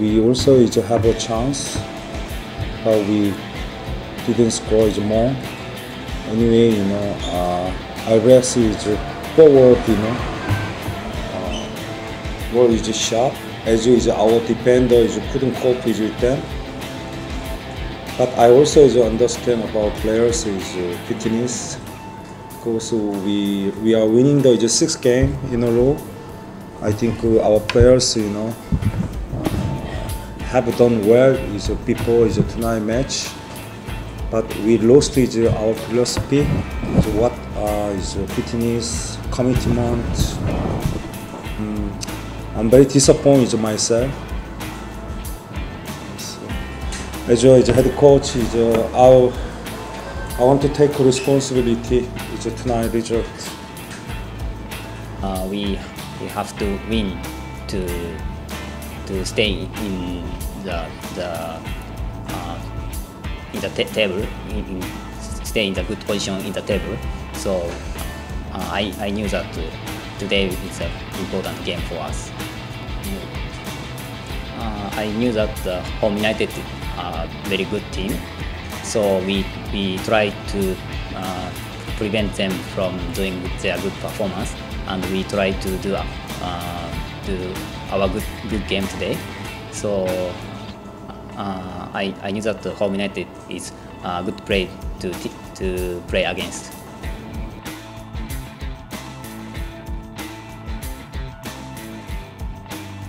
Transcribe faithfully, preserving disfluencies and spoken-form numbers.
we also is have a chance, but we didn't score is more. Anyway, you know, uh, Albirex is forward, you know, uh, ball is sharp. As is our defender is couldn't cope with them. But I also is understand about players is uh, fitness. Because we we are winning the is sixth game in a row. I think uh, our players, you know, uh, have done well is uh, before is a tonight match. But we lost is uh, our philosophy. So what uh, is uh, fitness, commitment. Um, I'm very disappointed myself. So, as a head coach, is uh, our, I want to take responsibility. It's a tonight result. Uh, we we have to win to to stay in the the uh, in the table, in, in stay in the good position in the table. So uh, I I knew that uh, today is an important game for us. Uh, I knew that the Home United are a very good team, so we we tried to uh, prevent them from doing their good performance, and we tried to do uh, do our good good game today. So uh, I I knew that the Home United is a good play to to play against.